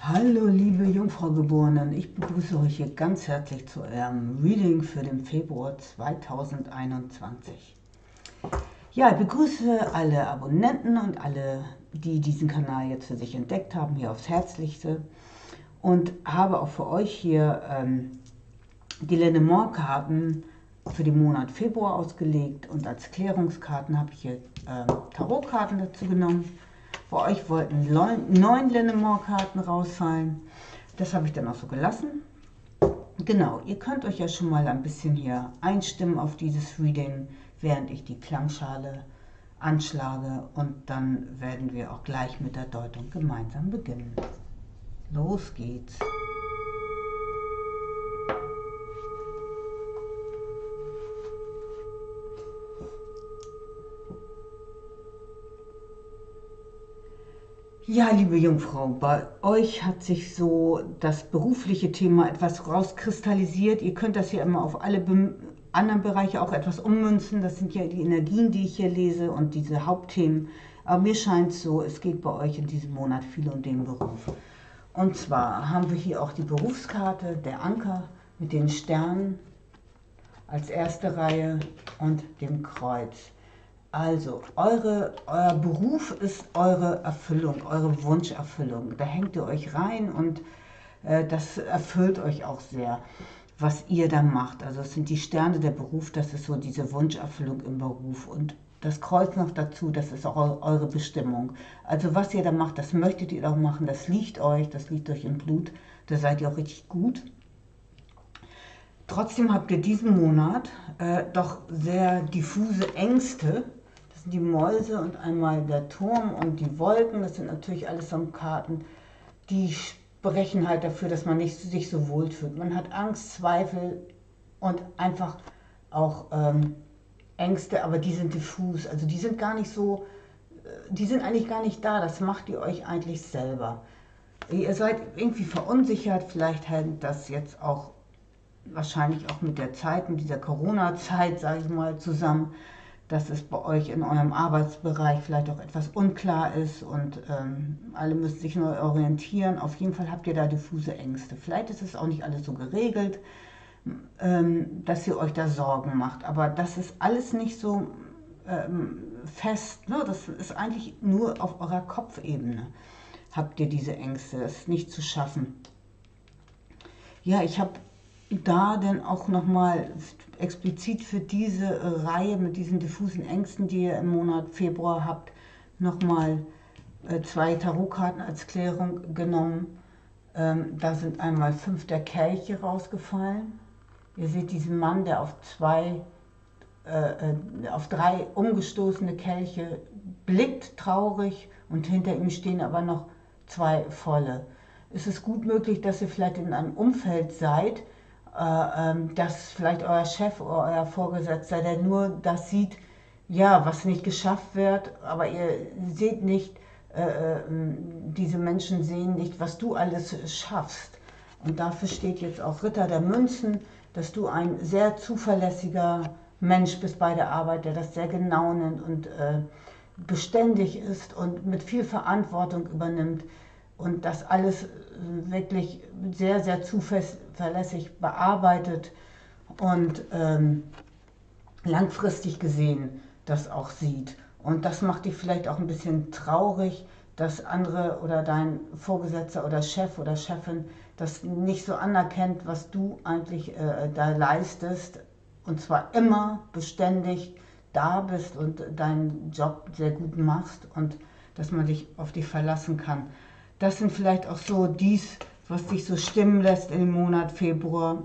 Hallo liebe Jungfraugeborenen, ich begrüße euch hier ganz herzlich zu eurem Reading für den Februar 2021. Ja, ich begrüße alle Abonnenten und alle, die diesen Kanal jetzt für sich entdeckt haben, hier aufs Herzlichste und habe auch für euch hier die Lenormand-Karten für den Monat Februar ausgelegt und als Klärungskarten habe ich hier Tarotkarten dazu genommen. Bei euch wollten 9 Lenormand-Karten rausfallen. Das habe ich dann auch so gelassen. Genau, ihr könnt euch ja schon mal ein bisschen hier einstimmen auf dieses Reading, während ich die Klangschale anschlage. Und dann werden wir auch gleich mit der Deutung gemeinsam beginnen. Los geht's. Ja, liebe Jungfrau, bei euch hat sich so das berufliche Thema etwas rauskristallisiert. Ihr könnt das hier immer auf alle anderen Bereiche auch etwas ummünzen. Das sind ja die Energien, die ich hier lese und diese Hauptthemen. Aber mir scheint es so, es geht bei euch in diesem Monat viel um den Beruf. Und zwar haben wir hier auch die Berufskarte, der Anker mit den Sternen als erste Reihe und dem Kreuz. Also, euer Beruf ist eure Erfüllung, eure Wunscherfüllung. Da hängt ihr euch rein und das erfüllt euch auch sehr, was ihr da macht. Also es sind die Sterne der Beruf, das ist so diese Wunscherfüllung im Beruf. Und das Kreuz noch dazu, das ist auch eure Bestimmung. Also was ihr da macht, das möchtet ihr auch machen, das liegt euch im Blut, da seid ihr auch richtig gut. Trotzdem habt ihr diesen Monat doch sehr diffuse Ängste. Das sind die Mäuse und einmal der Turm und die Wolken. Das sind natürlich alles so Karten, die sprechen halt dafür, dass man nicht sich so wohl fühlt. Man hat Angst, Zweifel und einfach auch Ängste, aber die sind diffus. Also die sind gar nicht so, die sind eigentlich gar nicht da. Das macht ihr euch eigentlich selber. Ihr seid irgendwie verunsichert. Vielleicht hängt das jetzt auch wahrscheinlich auch mit der Zeit, mit dieser Corona-Zeit, sage ich mal, zusammen, dass es bei euch in eurem Arbeitsbereich vielleicht auch etwas unklar ist und alle müssen sich neu orientieren. Auf jeden Fall habt ihr da diffuse Ängste. Vielleicht ist es auch nicht alles so geregelt, dass ihr euch da Sorgen macht, aber das ist alles nicht so fest. Ne? Das ist eigentlich nur auf eurer Kopfebene habt ihr diese Ängste, das ist nicht zu schaffen. Ja, ich habe da dann auch nochmal explizit für diese Reihe mit diesen diffusen Ängsten, die ihr im Monat Februar habt, nochmal 2 Tarotkarten als Klärung genommen. Da sind einmal 5 der Kelche rausgefallen. Ihr seht diesen Mann, der auf 3 umgestoßene Kelche blickt, traurig, und hinter ihm stehen aber noch 2 volle. Es ist gut möglich, dass ihr vielleicht in einem Umfeld seid, dass vielleicht euer Chef oder euer Vorgesetzter, der nur das sieht, ja, was nicht geschafft wird, aber ihr seht nicht, diese Menschen sehen nicht, was du alles schaffst. Und dafür steht jetzt auch Ritter der Münzen, dass du ein sehr zuverlässiger Mensch bist bei der Arbeit, der das sehr genau nimmt und beständig ist und mit viel Verantwortung übernimmt und das alles wirklich sehr, sehr zuverlässig bearbeitet und langfristig gesehen das auch sieht. Und das macht dich vielleicht auch ein bisschen traurig, dass andere oder dein Vorgesetzter oder Chef oder Chefin das nicht so anerkennt, was du eigentlich da leistest. Und zwar immer beständig da bist und deinen Job sehr gut machst und dass man dich auf dich verlassen kann. Das sind vielleicht auch so dies, was dich so stimmen lässt im Monat Februar.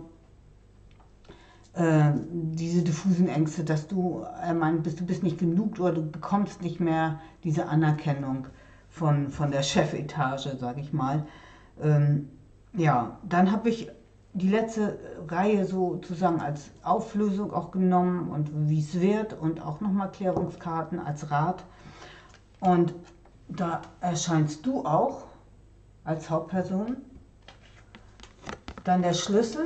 Diese diffusen Ängste, dass du meinst, du bist nicht genug oder du bekommst nicht mehr diese Anerkennung von der Chefetage, sage ich mal. Ja, dann habe ich die letzte Reihe sozusagen als Auflösung auch genommen und wie es wird und auch nochmal Klärungskarten als Rat. Und da erscheinst du auch als Hauptperson. Dann der Schlüssel,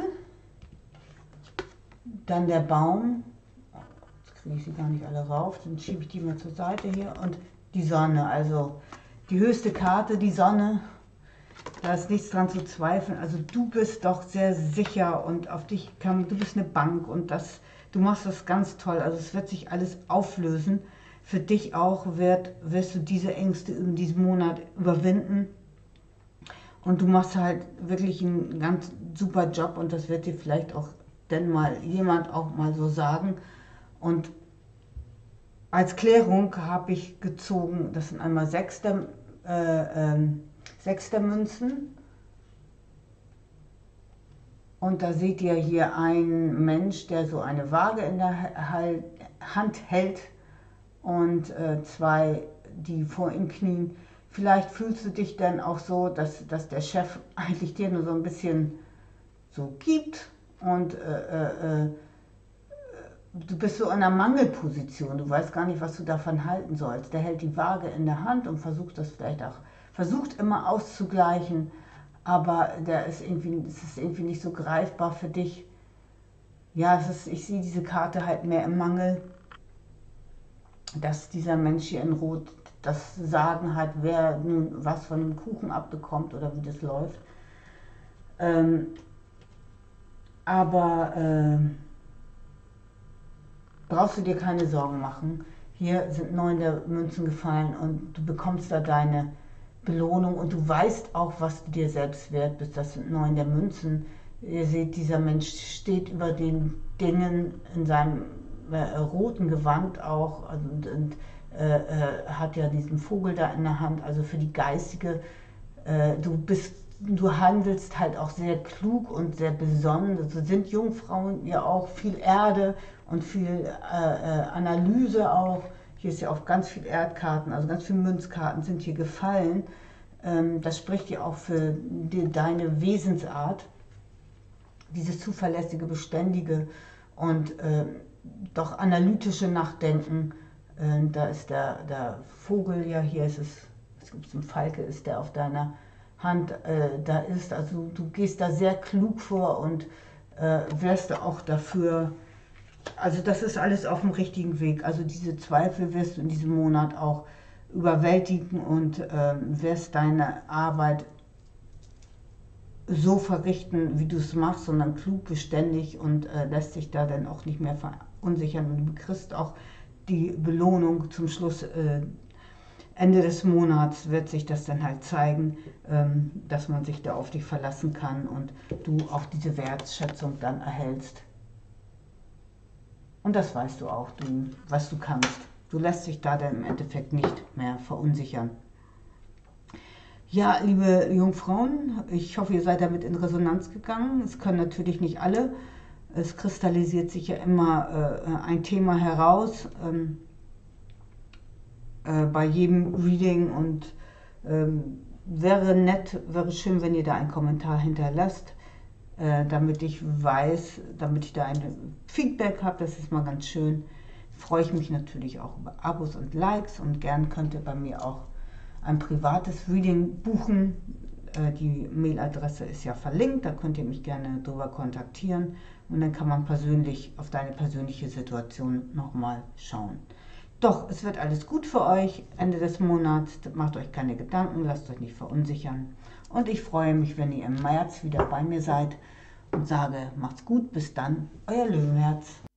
dann der Baum, jetzt kriege ich sie gar nicht alle rauf, dann schiebe ich die mal zur Seite hier, und die Sonne, also die höchste Karte, die Sonne, Da ist nichts dran zu zweifeln. Also du bist doch sehr sicher und auf dich kann, du bist eine Bank und du machst das ganz toll. Also es wird sich alles auflösen. Für dich auch wirst du diese Ängste in diesem Monat überwinden. Und du machst halt wirklich einen ganz super Job und das wird dir vielleicht auch denn mal jemand auch mal so sagen. Und als Klärung habe ich gezogen, das sind einmal sechs der Münzen. Und da seht ihr hier einen Mensch, der so eine Waage in der Hand hält und zwei, die vor ihm knien. Vielleicht fühlst du dich dann auch so, dass der Chef eigentlich dir nur so ein bisschen so gibt und du bist so in einer Mangelposition. Du weißt gar nicht, was du davon halten sollst. Der hält die Waage in der Hand und versucht das vielleicht auch, versucht immer auszugleichen, aber es ist irgendwie nicht so greifbar für dich. Ja, ich sehe diese Karte halt mehr im Mangel, dass dieser Mensch hier in Rot das Sagen hat, wer nun was von dem Kuchen abbekommt oder wie das läuft. Aber brauchst du dir keine Sorgen machen. Hier sind 9 der Münzen gefallen und du bekommst da deine Belohnung und du weißt auch, was du dir selbst wert bist. Das sind 9 der Münzen. Ihr seht, dieser Mensch steht über den Dingen in seinem roten Gewand auch und hat ja diesen Vogel da in der Hand. Also für die geistige, du handelst halt auch sehr klug und sehr besonnen. So sind Jungfrauen ja auch viel Erde und viel Analyse auch. Hier ist ja auch ganz viel Erdkarten, also ganz viele Münzkarten sind hier gefallen. Das spricht ja auch für deine Wesensart, dieses zuverlässige, beständige und doch analytische Nachdenken. Da ist der Vogel, ja hier ist es gibt es einen Falke, ist der auf deiner Hand da ist. Also du gehst da sehr klug vor und wirst du auch dafür, also das ist alles auf dem richtigen Weg. Also diese Zweifel wirst du in diesem Monat auch überwältigen und wirst deine Arbeit so verrichten, wie du es machst, sondern klug, beständig und lässt sich da dann auch nicht mehr verunsichern. Und du kriegst auch die Belohnung zum Schluss. Ende des Monats wird sich das dann halt zeigen, dass man sich da auf dich verlassen kann und du auch diese Wertschätzung dann erhältst. Und das weißt du auch, was du kannst. Du lässt dich da dann im Endeffekt nicht mehr verunsichern. Ja, liebe Jungfrauen, ich hoffe, ihr seid damit in Resonanz gegangen. Es können natürlich nicht alle. Es kristallisiert sich ja immer ein Thema heraus bei jedem Reading und wäre schön, wenn ihr da einen Kommentar hinterlasst, damit ich weiß, damit ich da ein Feedback habe. Das ist mal ganz schön. Freue ich mich natürlich auch über Abos und Likes und gern könnt ihr bei mir auch ein privates Reading buchen. Die Mailadresse ist ja verlinkt, da könnt ihr mich gerne drüber kontaktieren und dann kann man persönlich auf deine persönliche Situation nochmal schauen. Doch, es wird alles gut für euch Ende des Monats. Macht euch keine Gedanken, lasst euch nicht verunsichern. Und ich freue mich, wenn ihr im März wieder bei mir seid und sage, macht's gut, bis dann, euer Löwenherz.